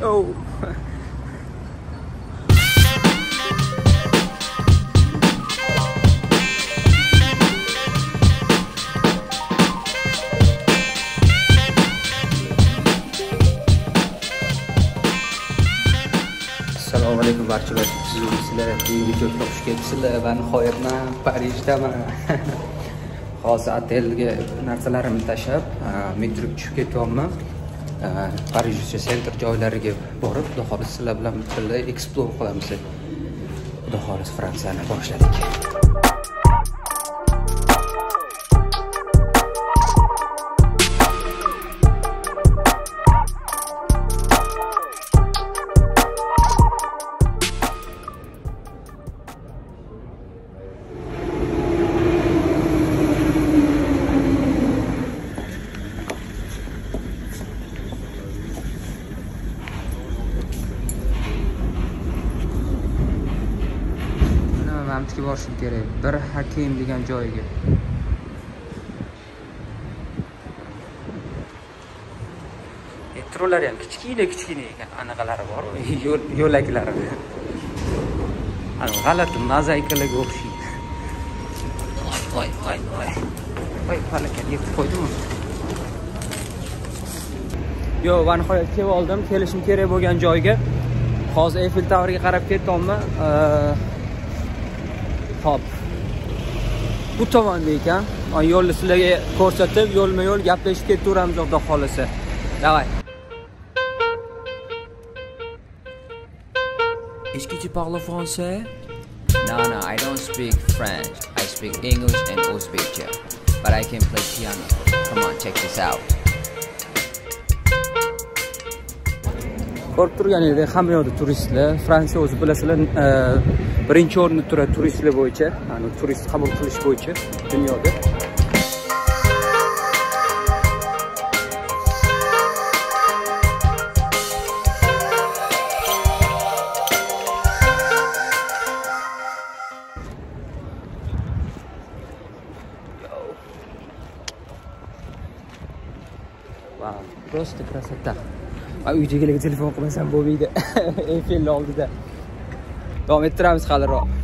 Oh. Assalomu alaykum barchaga. Sizlar videoga xush kelibsizlar. Men nihoyatman Parijdaman. Hozir otelga narsalarimni tashlab, metroga tushib ketyapman. Parijcha center joylariga borib, xudo xolis sizlar bilan birga explore qilamiz. Xudo xolis Fransiyani boshladik. Mamtga borishim kerak. Bir hakim degan joyiga. Metrolar ham kichkina ekan, anaqalari bor, yo'laklari. Ana g'alati mozaikalarga o'xshaydi. Voy. Voy, falakat yeb qo'ydimmi? Yo, va nihoyat kelib oldim. Kelishim kerak bo'lgan joyga. Hozir Eiffel Towerga qarab ketyapman. Hop. Bu tomonda ekan. Yo'lni sizlarga ko'rsatib, yo'lma-yo'l gaplashib ketaveramiz, xudo xolisa. Davay. Est-ce que tu parles français? No, I don't speak French. I speak English and Uzbek, but I can play piano. Come on, check this out. Ko'rib turganingizdek, hamma yoqda turistlar. Fransiya o'zi bilasizlar, birinchi o'rinda turadi turistlar bo'yicha, ya'ni turist qabul qilish bo'yicha dunyoda. Wow, просто красота. Uydagilarga telefon qilmasam bo'lmaydi. Eiffel oldida. Davom ettiramiz haliroq.